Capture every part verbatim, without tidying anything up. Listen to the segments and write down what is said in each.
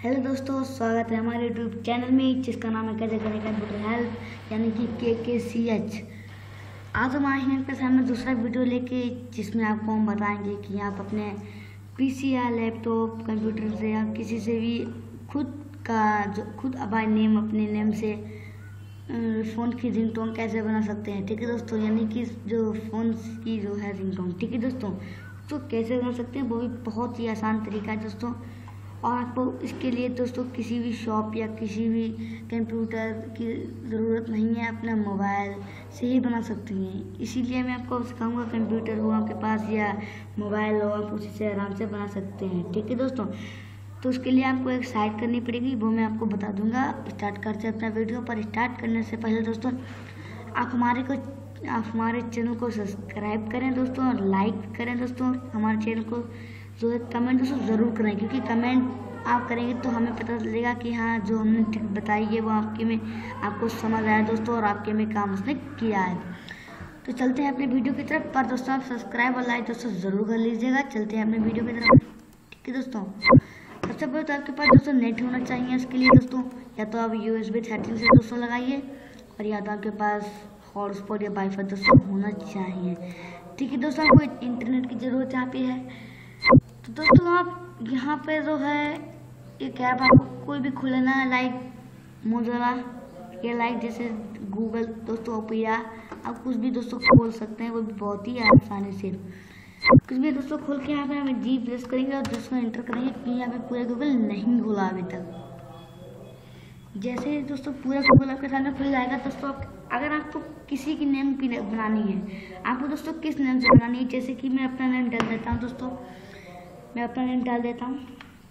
Hello दोस्तों, स्वागत है हमारे यूट्यूब चैनल में जिसका नाम है कैसे करें कंप्यूटर हेल्प यानी कि के के सी एच। आज हम आए हैं आपके सामने दूसरा वीडियो लेके जिसमें आपको हम बताएंगे कि आप अपने पीसी या लैपटॉप कंप्यूटर से या किसी से भी खुद का जो खुद बाय नेम अपने नेम से फ़ोन की रिंगटोन कैसे बना सकते हैं। ठीक है दोस्तों, यानी कि जो फ़ोन की जो है रिंगटोन, ठीक है दोस्तों, तो कैसे बना सकते हैं वो भी बहुत ही आसान तरीका है दोस्तों। और आपको इसके लिए दोस्तों किसी भी शॉप या किसी भी कंप्यूटर की ज़रूरत नहीं है, अपना मोबाइल से ही बना सकती हैं। इसीलिए मैं आपको सिखाऊंगा, कंप्यूटर हो आपके पास या मोबाइल हो, आप उसी से आराम से बना सकते हैं। ठीक है दोस्तों, तो उसके लिए आपको एक साइट करनी पड़ेगी, वो मैं आपको बता दूंगा। स्टार्ट करते हैं अपना वीडियो। पर स्टार्ट करने से पहले दोस्तों आप हमारे को आप हमारे चैनल को सब्सक्राइब करें दोस्तों, और लाइक करें दोस्तों। हमारे चैनल को जो है कमेंट दोस्तों ज़रूर करें, क्योंकि कमेंट आप करेंगे तो हमें पता चलेगा कि हाँ जो हमने ट्रिक बताई है वो आपके में आपको समझ आया दोस्तों, और आपके में काम उसने किया है। तो चलते हैं अपने वीडियो की तरफ। पर दोस्तों आप सब्सक्राइब और लाइक दोस्तों ज़रूर कर लीजिएगा। चलते हैं अपने वीडियो की तरफ। ठीक है दोस्तों, सबसे पहले तो आपके पास दोस्तों नेट होना चाहिए। इसके लिए दोस्तों या तो आप यू एस बी थर्टीन से दोस्तों लगाइए, और या तो आपके पास हॉटस्पॉट या वाईफाई दोस्तों होना चाहिए। ठीक है दोस्तों, आपको इंटरनेट की ज़रूरत यहाँ पे है। तो दोस्तों आप यहाँ पे जो है एक ऐप आपको कोई भी खोलना है, लाइक मोज़िला या लाइक जैसे गूगल दोस्तों ओपेरा, आप कुछ भी दोस्तों खोल सकते हैं, वो भी बहुत ही आसानी से। कुछ भी दोस्तों खोल के यहाँ पे हमें जी प्रेस करेंगे और दोस्तों एंटर करेंगे कि यहाँ पे पूरा गूगल नहीं खुला अभी तक। जैसे दोस्तों पूरा गूगल आपके सामने खुल जाएगा दोस्तों, आप अगर आपको किसी की नेम बनानी है, आपको दोस्तों किस नेम से बनानी है, जैसे कि मैं अपना नेम डाल देता हूँ दोस्तों, मैं अपना नेम डाल देता हूँ।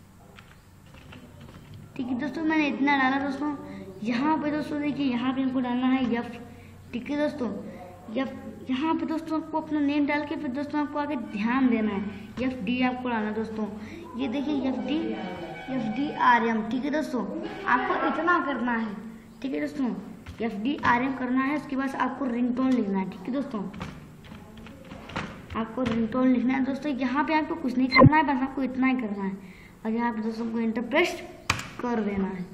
ठीक है दोस्तों, मैंने इतना डाला दोस्तों। यहाँ पे दोस्तों देखिए, यहाँ पे हमको डालना है यफ। ठीक है दोस्तों, यफ यहाँ पे दोस्तों आपको अपना नेम डाल के फिर दोस्तों आपको आगे ध्यान देना है, एफ डी आपको डालना है दोस्तों। ये देखिए F D F D R M. ठीक है दोस्तों, आपको इतना करना है। ठीक है दोस्तों, एफ डी आर एम करना है। उसके बाद आपको रिंगटोन लिखना है। ठीक है दोस्तों, आपको रिंगटोन लिखना है दोस्तों। यहाँ पे आपको कुछ नहीं करना है, बस आपको इतना ही करना है, और यहाँ पे दोस्तों को इंटर प्रेस कर देना है।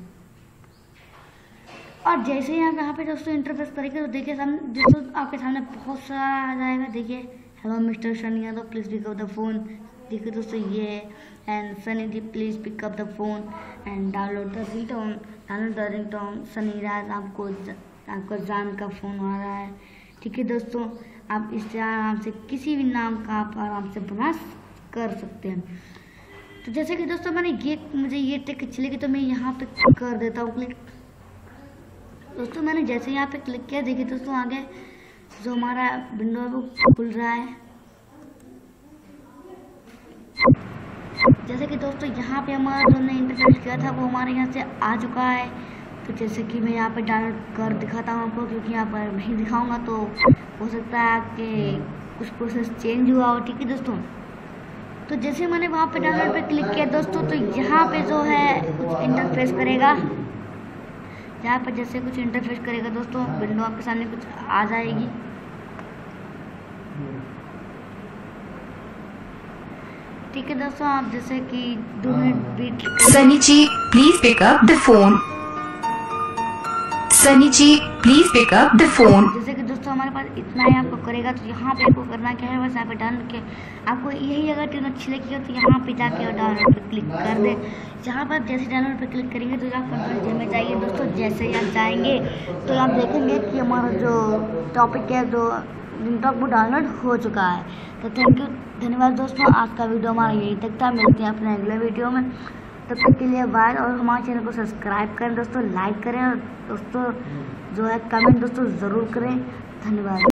और जैसे ही आप यहाँ पे दोस्तों इंटर प्रेस करेंगे तो देखिए सामने दोस्तों आपके सामने बहुत सारा आ जाएगा। देखिए hello mister Sunny Yadav, please pick up the phone. देखिए दोस्तों ये and Sunny ji please pick up the phone and download the ringtone download the ringtone Sunny Raj, आपको आपका जान का फ़ोन आ रहा है। ठीक है दोस्तों, आप इससे आराम से किसी भी नाम का आप आराम से बना कर सकते हैं। तो जैसे कि दोस्तों मैंने ये मुझे ये ट्रिक अच्छी लगी तो मैं यहाँ पे कर देता हूँ क्लिक। दोस्तों मैंने जैसे यहाँ पे क्लिक किया, देखिए दोस्तों आगे जो हमारा विंडो है वो खुल रहा है। जैसे कि दोस्तों यहाँ पे हमारा जो हमने इंटरफेस किया था वो हमारे यहाँ से आ चुका है। तो जैसे कि मैं यहाँ पे डाउनलोड कर दिखाता हूँ आपको, क्योंकि यहाँ पर नहीं दिखाऊंगा तो हो सकता है कि कुछ प्रोसेस चेंज हुआ हो। ठीक है दोस्तों, तो जैसे मैंने वहाँ पे डाउनलोड पे क्लिक किया दोस्तों, तो यहाँ पे जो है कुछ इंटरफेस करेगा। यहाँ पर जैसे कुछ इंटरफेस करेगा दोस्तों, विंडो आपके सामने कुछ आ जाएगी। ठीक है दोस्तों, आप जैसे कि दो minute wait. Sunny ji please pick up the phone. Sunny ji please pick up the phone. जैसे कि दोस्तों हमारे पास इतना ही आपको करेगा, तो यहाँ पे आपको करना क्या है, बस यहाँ पे डाउनलोड के आपको यही अगर ट्रेन अच्छी लगी हो तो यहाँ पे जाके और डाउनलोड पे क्लिक कर दे। जहाँ पर जैसे डाउनलोड पे क्लिक करेंगे तो आप कंट्रोल जे में जाइए दोस्तों। जैसे ही आप जाएंगे तो आप देखेंगे कि हमारा जो टॉपिक है जो रिंगटोन वो डाउनलोड हो चुका है। तो थैंक यू, धन्यवाद दोस्तों। आज का वीडियो हमारा यही तक था। मिलते हैं अपने अगले वीडियो में, तब तक के लिए बाय। और हमारे चैनल को सब्सक्राइब करें दोस्तों, लाइक करें, और दोस्तों जो है कमेंट दोस्तों ज़रूर करें। धन्यवाद।